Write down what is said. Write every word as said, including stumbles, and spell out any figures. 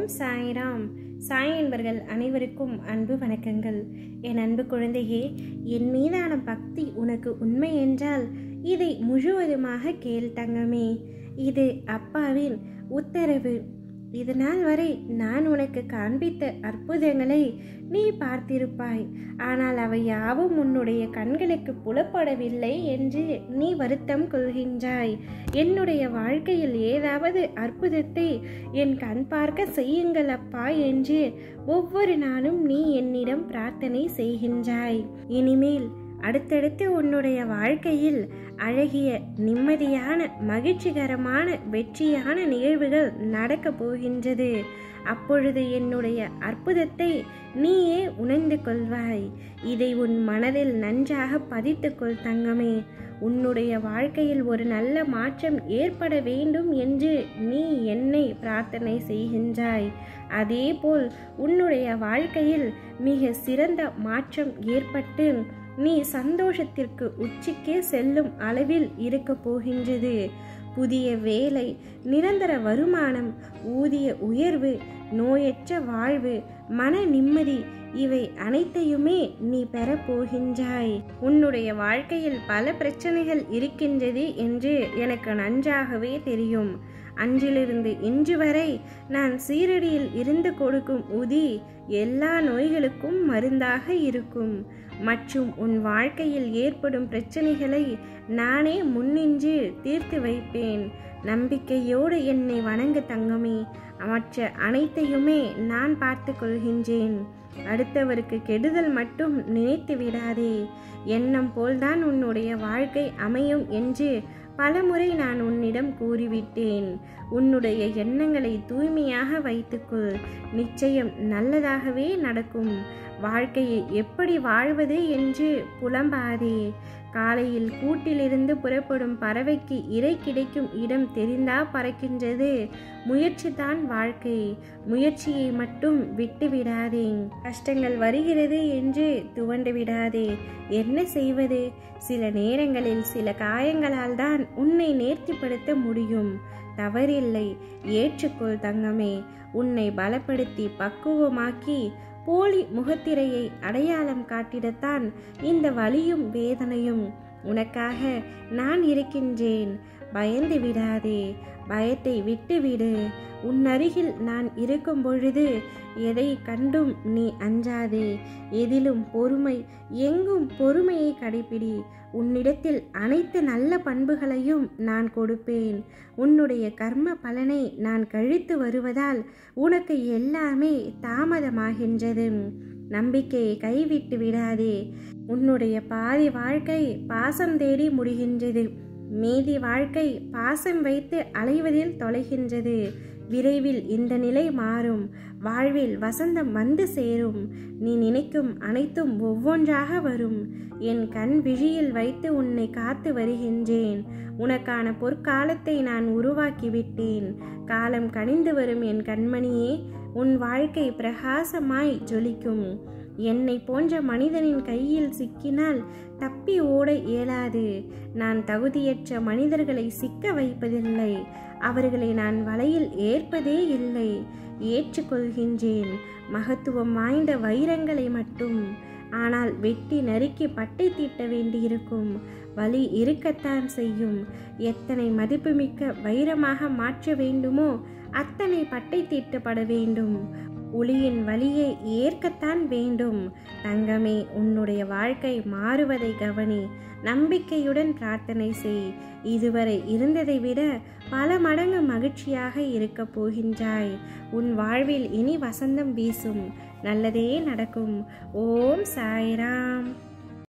ஓம் சாய்ராம். சாய் என்பர்கள் அனைவருக்கும் அன்பு வணக்கங்கள். என் அன்பு குழந்தையே, என் மீதான பக்தி உனக்கு உண்மை என்றால் இதை முழுவதுமாக கேள் தங்கமே. இது அப்பாவின் உத்தரவு. இதனால் வரை நான் உனக்கு காண்பித்த அற்புதங்களை நீ பார்த்திருப்பாய். ஆனால் அவை யாவும் உன்னுடைய கண்களுக்கு புலப்படவில்லை என்று நீ வருத்தம் கொள்கின்றாய். என்னுடைய வாழ்க்கையில் ஏதாவது அற்புதத்தை என் கண் பார்க்க செய்யுங்கள் அப்பா என்று ஒவ்வொரு நாளும் நீ என்னிடம் பிரார்த்தனை செய்கின்றாய். இனிமேல் அடுத்தடுத்து உன்னுடைய வாழ்க்கையில் அழகிய, நிம்மதியான, மகிழ்ச்சிகரமான, வெற்றியான நிகழ்வுகள் நடக்கப் போகின்றது. அப்பொழுது என்னுடைய அற்புதத்தை நீயே உணர்ந்து கொள்வாய். இதை உன் மனதில் நன்றாக பதித்துக்கொள் தங்கமே. உன்னுடைய வாழ்க்கையில் ஒரு நல்ல மாற்றம் ஏற்பட வேண்டும் என்று நீ என்னை பிரார்த்தனை செய்கின்றாய். அதேபோல் உன்னுடைய வாழ்க்கையில் மிக சிறந்த மாற்றம் ஏற்பட்டு நீ சந்தோஷத்திற்கு உச்சிக்கே செல்லும் அளவில் இருக்க போகின்றது. புதிய வேலை, நிரந்தர வருமானம், ஊதிய உயர்வு, நோயற்ற வாழ்வு, மன நிம்மதி, இவை அனைத்தையுமே நீ பெறப்போகின்றாய். உன்னுடைய வாழ்க்கையில் பல பிரச்சனைகள் இருக்கின்றது என்று எனக்கு நன்றாகவே தெரியும். அன்றிலிருந்து இன்று வரை நான் சீரடியில் இருந்து கொடுக்கும் உதி எல்லா நோய்களுக்கும் மருந்தாக இருக்கும். மற்றும் உன் வாழ்க்கையில் ஏற்படும் பிரச்சனைகளை நானே முன்னின்று தீர்த்து வைப்பேன். நம்பிக்கையோடு என்னை வணங்கு தங்கமே. மற்ற அனைத்தையுமே நான் பார்த்து கொள்கின்றேன். அடுத்தவருக்கு கெடுதல் மட்டும் நினைத்து விடாதே. எண்ணம் போல்தான் உன்னுடைய வாழ்க்கை அமையும் என்று பலமுறை நான் உன்னிடம் கூறிவிட்டேன். உன்னுடைய எண்ணங்களை தூய்மையாக வைத்துக்கொள். நிச்சயம் நல்லதாகவே நடக்கும். வாழ்க்கையை எப்படி வாழ்வது என்று புலம்பாதே. காலையில் கூட்டிலிருந்து புறப்படும் பறவைக்கு இரை கிடைக்கும் இடம் தெரிந்தா பறக்கின்றது. முயற்சி தான் வாழ்க்கை. முயற்சியை மட்டும் விட்டு விடாதே. கஷ்டங்கள் வருகிறது என்று துவண்டு விடாதே. என்ன செய்வது? சில நேரங்களில் சில காயங்களால் தான் உன்னை நேர்த்திப்படுத்த முடியும். தவறில்லை, ஏற்றுக்கொள் தங்கமே. உன்னை பலப்படுத்தி பக்குவமாக்கி போலி முகத்திரையை அடையாளம் காட்டிடத்தான் இந்த வலியும் வேதனையும். உனக்காக நான் இருக்கின்றேன். பயந்து விடாதே. பயத்தை விட்டுவிடு. உன் அருகில் நான் இருக்கும் பொழுது எதை கண்டும் நீ அஞ்சாதே. எதிலும் பொறுமை, எங்கும் பொறுமையை கடைபிடி. உன்னிடத்தில் அனைத்து நல்ல பண்புகளையும் நான் கொடுப்பேன். உன்னுடைய கர்ம பலனை நான் கழித்து வருவதால் உனக்கு எல்லாமே தாமதமாகின்றது. நம்பிக்கையை கைவிட்டு விடாதே. உன்னுடைய பாதி வாழ்க்கை பாசம் தேடி முடிகின்றது. மீதி வாழ்க்கை பாசம் வைத்து அலைவதில் தொலைகின்றது. விரைவில் இந்த நிலை மாறும். வாழ்வில் வசந்தம் வந்து சேரும். நீ நினைக்கும் அனைத்தும் ஒவ்வொன்றாக வரும். என் கண் விழியில் வைத்து உன்னை காத்து வருகின்றேன். உனக்கான பொற்காலத்தை நான் உருவாக்கிவிட்டேன். காலம் கனிந்து வரும் என் கண்மணியே. உன் வாழ்க்கை பிரகாசமாய் ஜொலிக்கும். என்னை போன்ற மனிதனின் கையில் சிக்கினால் தப்பி ஓட இயலாது. நான் தகுதியற்ற மனிதர்களை சிக்க வைப்பதில்லை. அவர்களை நான் வலையில் ஏற்பதே இல்லை. ஏற்றுக்கொள்கின்றேன் மகத்துவம் வாய்ந்த வைரங்களை மட்டும். ஆனால் வெட்டி நறுக்கி பட்டை தீட்ட வேண்டியிருக்கும். வலி இருக்கத்தான் செய்யும். எத்தனை மதிப்புமிக்க வைரமாக மாற்ற வேண்டுமோ அத்தனை பட்டை தீட்டப்பட வேண்டும். ஒளியின் வலியை ஏற்கத்தான் வேண்டும். தங்கமே, உன்னுடைய வாழ்க்கை மாறுவதை கவனி. நம்பிக்கையுடன் பிரார்த்தனை செய். இதுவரை இருந்ததை விட பல மடங்கு மகிழ்ச்சியாக இருக்க போகின்றாய். உன் வாழ்வில் இனி வசந்தம் வீசும். நல்லதே நடக்கும். ஓம் சாய்ராம்.